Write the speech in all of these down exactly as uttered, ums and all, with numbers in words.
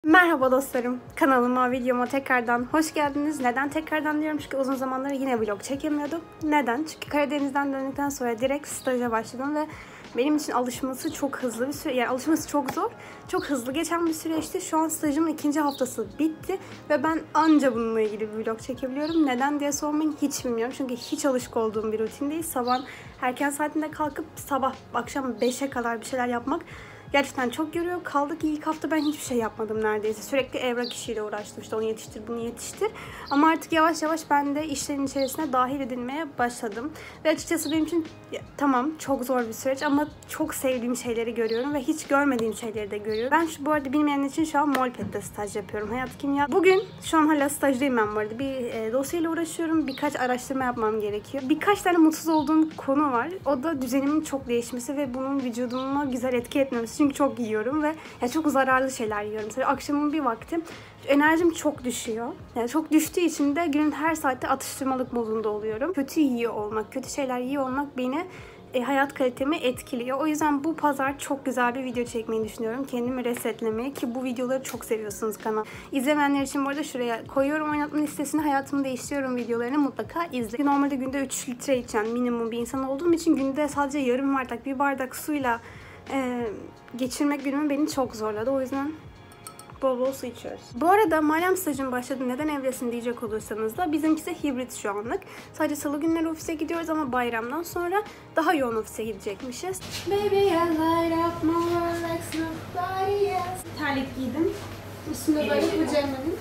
Merhaba dostlarım, kanalıma, videoma tekrardan hoş geldiniz. Neden tekrardan diyorum? Çünkü uzun zamandır yine vlog çekemiyordum. Neden? Çünkü Karadeniz'den döndükten sonra direkt staja başladım ve benim için alışması çok hızlı bir süre, yani alışması çok zor. Çok hızlı geçen bir süreçti. Şu an stajımın ikinci haftası bitti ve ben anca bununla ilgili bir vlog çekebiliyorum. Neden diye sormayın, hiç bilmiyorum. Çünkü hiç alışık olduğum bir rutin değil. Sabah erken saatinde kalkıp sabah akşam beşe kadar bir şeyler yapmak gerçekten çok yoruyor. Kaldı ki ilk hafta ben hiçbir şey yapmadım neredeyse. Sürekli evrak işiyle uğraştım. İşte onu yetiştir, bunu yetiştir. Ama artık yavaş yavaş ben de işlerin içerisine dahil edilmeye başladım. Ve açıkçası benim için ya, tamam çok zor bir süreç ama çok sevdiğim şeyleri görüyorum ve hiç görmediğim şeyleri de görüyorum. Ben şu, bu arada bilmeyenler için şu an Molpet'te staj yapıyorum. Hayat kimya. Bugün şu an hala stajdayım ben bu arada. Bir e, dosyayla uğraşıyorum. Birkaç araştırma yapmam gerekiyor. Birkaç tane mutsuz olduğum konu var. O da düzenimin çok değişmesi ve bunun vücuduma güzel etki etmemesi. Çünkü çok yiyorum ve ya çok zararlı şeyler yiyorum. Mesela akşamın bir vakti enerjim çok düşüyor. Yani çok düştüğü için de günün her saatte atıştırmalık modunda oluyorum. Kötü yiyor olmak, kötü şeyler yiyor olmak beni e, hayat kalitemi etkiliyor. O yüzden bu pazar çok güzel bir video çekmeyi düşünüyorum. Kendimi resetlemeyi, ki bu videoları çok seviyorsunuz kanal. İzlemeyenler için bu arada şuraya koyuyorum oynatma listesine, hayatımı değiştiriyorum videolarını mutlaka izle. Normalde günde üç litre içen minimum bir insan olduğum için günde sadece yarım bardak, bir bardak suyla Ee, geçirmek günümü beni çok zorladı. O yüzden bol bol su içiyoruz. Bu arada malum stajım başladı. Neden evdesin diyecek olursanız da bizimkisi hibrit şu anlık. Sadece salı günleri ofise gidiyoruz ama bayramdan sonra daha yoğun ofise gidecekmişiz. Baby, I light up more like somebody else. Terlik giydim. Üstünde böyle pijamalarım.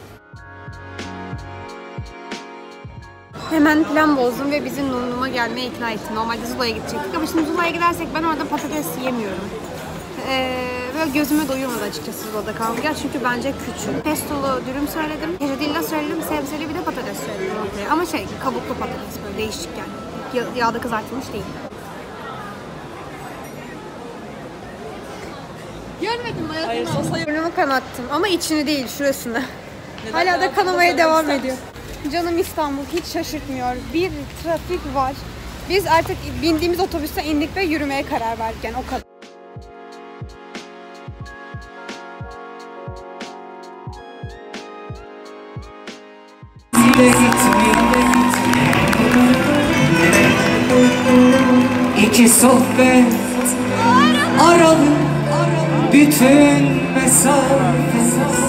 Hemen plan bozdum ve bizi Nurnum'a gelmeye ikna ettim. Normalde Zula'ya gidecektik ama şimdi Zula'ya gidersek ben orada patates yemiyorum. Ee, böyle gözüme doyurmadı açıkçası Zula'da kalmaya. Çünkü bence küçük. Pestolu dürüm söyledim. Quesadilla söyledim. Sebzeli bir de patates söyledim ortaya. Ama şey, kabuklu patates, böyle değişik yani. Ya, yağda kızartılmış değil. Görmedim hayatımda. Burnumu kanattım ama içini değil, şurasını. Neden? Hala da kanamaya devam ediyor. Canım İstanbul hiç şaşırtmıyor. Bir trafik var. Biz artık bindiğimiz otobüste indik ve yürümeye karar verdik. Yani o kadar. İki sohbet aralı bütün mesafe.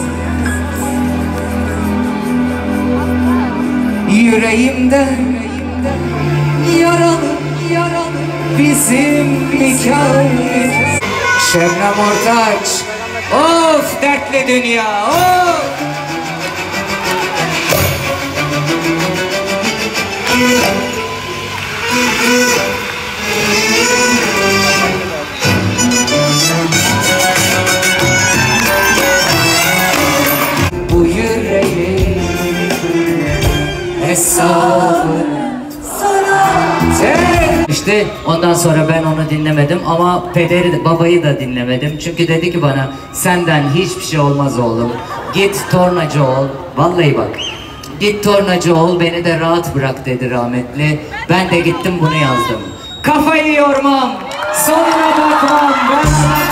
Yüreğimde yaralı, yaralı bizim hikayemiz. Şebnem Ortaç, of dertli dünya, of. Bu yüreğin hesabını İşte ondan sonra ben onu dinlemedim ama pederi babayı da dinlemedim. Çünkü dedi ki bana, senden hiçbir şey olmaz oğlum. Git tornacı ol. Vallahi bak. Git tornacı ol, beni de rahat bırak dedi rahmetli. Ben de gittim bunu yazdım. Kafayı yormam, sonuna bakmam. Ben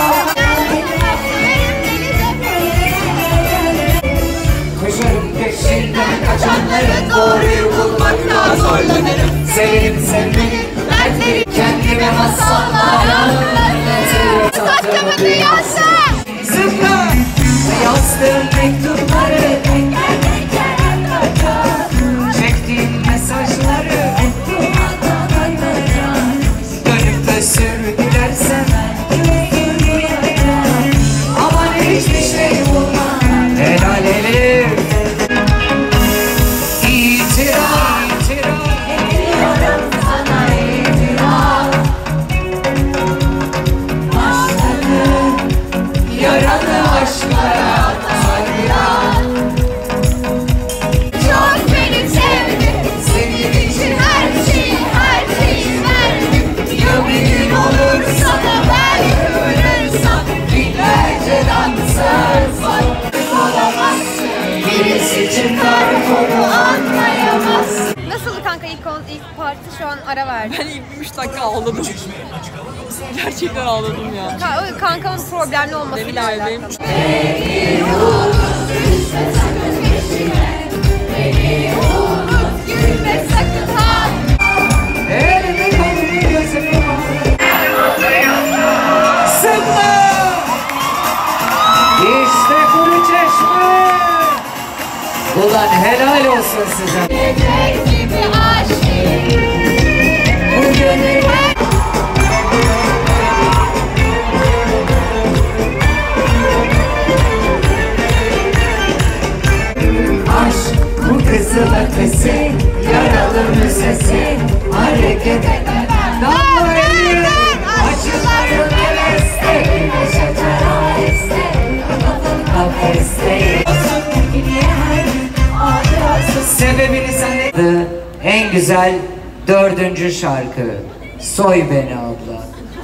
Kuşların peşinden kaçanların doğruyu bulmakta zorlanırım. Severim sevmeyi, dertleri kendime masallar anlatırım. Tatlımı dünyası zıplar yazdığım mektupları, çektiğim mesajları dönüp özür dilersem aman hiçbir şey olmaz. Helal Elif. İtiraf, itiraf ediyorum sana, itiraf. Başladı yaralı aşklara tarih. Çok beni sevdi, senin için her şeyi, her şeyi verdim. Ya bir gün olursa da ben ölürsem binlerce dansöz var. Olamazsın, birisi çıkar konu anlayamazsın. Nasıldı kanka ilk, ilk parti? Şu an ara verdi. Ben ilk üç dakika ağladım. Gerçekten ağladım ya. Ka kankamın problemli olmasıyla alakalı. Ulan helal olsun size. gibi aşk. Aşk bu kızıl ötesi, yaralı müzesi, hareket eden damlayı, acıların eleste, güneşe teraheste, kafeste. Sebebini sen en güzel dördüncü şarkı, Soy Beni Abla.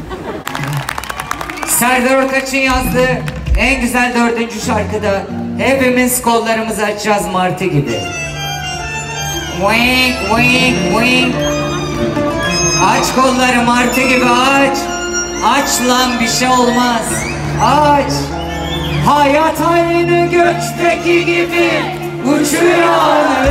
Serdar Ortaç'ın yazdığı en güzel dördüncü şarkıda hepimiz kollarımızı açacağız martı gibi. Wink wink wink. Aç kolları martı gibi aç. Aç lan, bir şey olmaz. Aç. Hayat aynı gökteki gibi uçuyor.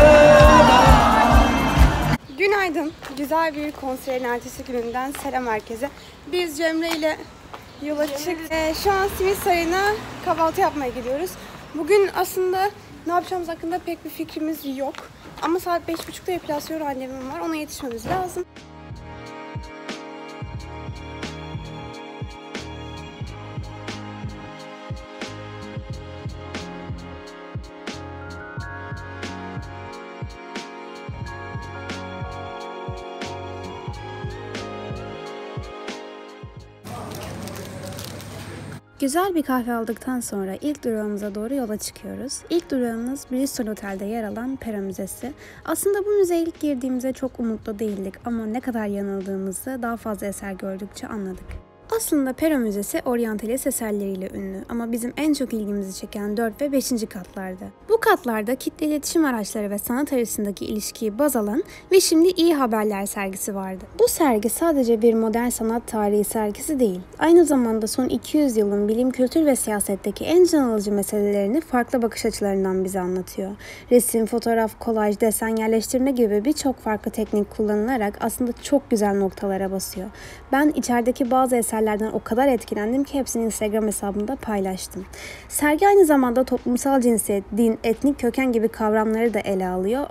Günaydın. Güzel bir konserin ertesi gününden selam herkese. Biz Cemre ile yola çıktık. Ee, şu an Simit Sarayı'na kahvaltı yapmaya gidiyoruz. Bugün aslında ne yapacağımız hakkında pek bir fikrimiz yok. Ama saat beş buçukta epilasyon randevum var. Ona yetişmemiz lazım. Güzel bir kahve aldıktan sonra ilk durağımıza doğru yola çıkıyoruz. İlk durağımız Bristol Otel'de yer alan Pera Müzesi. Aslında bu müzeye ilk girdiğimizde çok umutlu değildik ama ne kadar yanıldığımızı daha fazla eser gördükçe anladık. Aslında Pera Müzesi oryantalist eserleriyle ünlü ama bizim en çok ilgimizi çeken dört ve beşinci katlarda. Bu katlarda kitle iletişim araçları ve sanat arasındaki ilişkiyi baz alan ve şimdi iyi haberler sergisi vardı. Bu sergi sadece bir modern sanat tarihi sergisi değil, aynı zamanda son iki yüz yılın bilim, kültür ve siyasetteki en can alıcı meselelerini farklı bakış açılarından bize anlatıyor. Resim, fotoğraf, kolaj, desen, yerleştirme gibi birçok farklı teknik kullanılarak aslında çok güzel noktalara basıyor. Ben içerideki bazı eserlerden o kadar etkilendim ki hepsini Instagram hesabımda paylaştım. Sergi aynı zamanda toplumsal cinsiyet, din, etnik köken gibi kavramları da ele alıyor.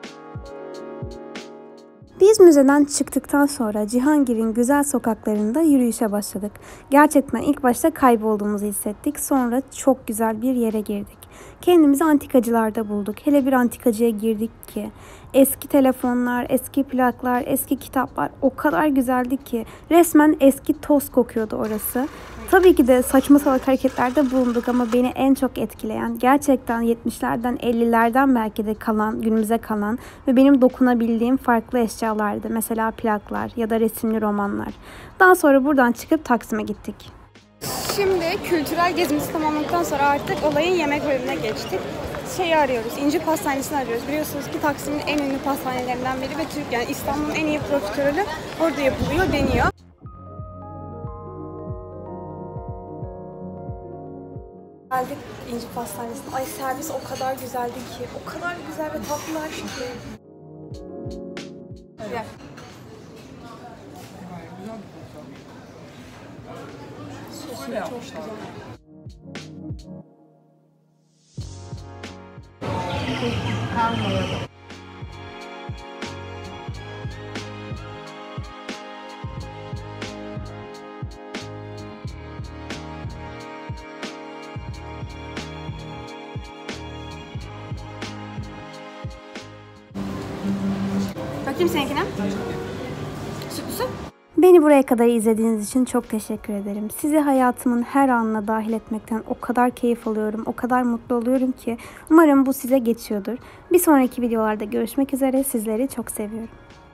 Biz müzeden çıktıktan sonra Cihangir'in güzel sokaklarında yürüyüşe başladık. Gerçekten ilk başta kaybolduğumuzu hissettik. Sonra çok güzel bir yere girdik. Kendimizi antikacılarda bulduk. Hele bir antikacıya girdik ki eski telefonlar, eski plaklar, eski kitaplar o kadar güzeldi ki resmen eski toz kokuyordu orası. Tabii ki de saçma salak hareketlerde bulunduk ama beni en çok etkileyen gerçekten yetmişlerden ellilerden belki de kalan, günümüze kalan ve benim dokunabildiğim farklı eşyalardı. Mesela plaklar ya da resimli romanlar. Daha sonra buradan çıkıp Taksim'e gittik. Şimdi kültürel gezimizi tamamladıktan sonra artık olayın yemek bölümüne geçtik. Şeyi arıyoruz, İnci Pastanesi'ni arıyoruz. Biliyorsunuz ki Taksim'in en ünlü pastanelerinden biri ve Türk, yani İstanbul'un en iyi profiterolü orada yapılıyor, deniyor. Geldik İnci Pastanesi'ne. Ay servis o kadar güzeldi ki, o kadar güzel ve tatlılar ki. Gel. Sosu çok güzel. Kalmayalım. Bakayım seninkine. Sütlüsü. Beni buraya kadar izlediğiniz için çok teşekkür ederim. Sizi hayatımın her anına dahil etmekten o kadar keyif alıyorum, o kadar mutlu oluyorum ki umarım bu size geçiyordur. Bir sonraki videolarda görüşmek üzere, sizleri çok seviyorum.